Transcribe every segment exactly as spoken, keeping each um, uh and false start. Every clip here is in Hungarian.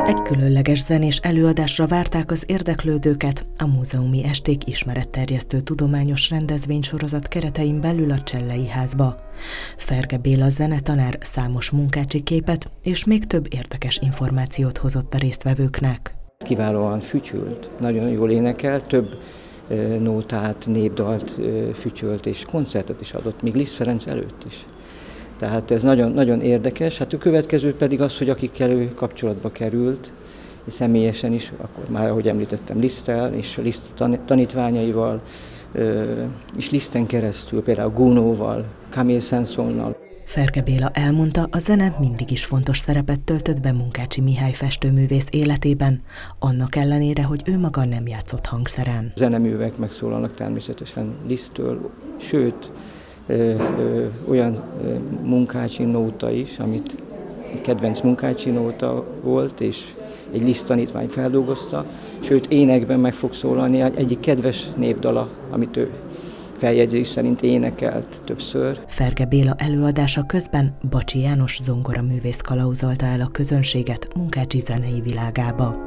Egy különleges zenés előadásra várták az érdeklődőket a Múzeumi Esték ismeretterjesztő tudományos rendezvénysorozat keretein belül a Csellei házba. Ferge Béla zenetanár számos munkácsi képet és még több érdekes információt hozott a résztvevőknek. Kiválóan fütyült, nagyon jól énekelt, több nótát, népdalt fütyölt és koncertet is adott, még Liszt Ferenc előtt is. Tehát ez nagyon, nagyon érdekes. Hát a következő pedig az, hogy akikkel ő kapcsolatba került, és személyesen is, akkor már, ahogy említettem, Liszttel és Liszt tanítványaival, és Liszten keresztül, például Gounodval, Camille Saint-Saënsnal. Ferge Béla elmondta, a zene mindig is fontos szerepet töltött be Munkácsy Mihály festőművész életében, annak ellenére, hogy ő maga nem játszott hangszeren. Zeneművek megszólalnak természetesen Liszttől, sőt, Ö, ö, olyan ö, Munkácsy nóta is, amit egy kedvenc Munkácsy nóta volt, és egy Liszt tanítvány feldolgozta, sőt énekben meg fog szólalni egyik kedves népdala, amit ő feljegyzés szerint énekelt többször. Ferge Béla előadása közben Bacsi János zongoraművész kalauzolta el a közönséget Munkácsy zenei világába.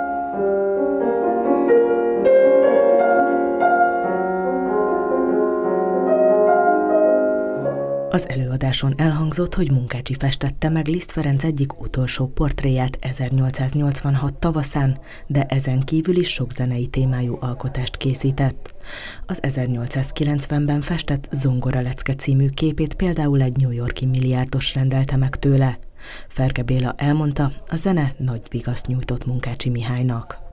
Az előadáson elhangzott, hogy Munkácsy festette meg Liszt Ferenc egyik utolsó portréját ezernyolcszáznyolcvanhat tavaszán, de ezen kívül is sok zenei témájú alkotást készített. Az ezernyolcszázkilencvenben festett Zongora lecke című képét például egy New York-i milliárdos rendelte meg tőle. Ferge Béla elmondta, a zene nagy vigaszt nyújtott Munkácsy Mihálynak.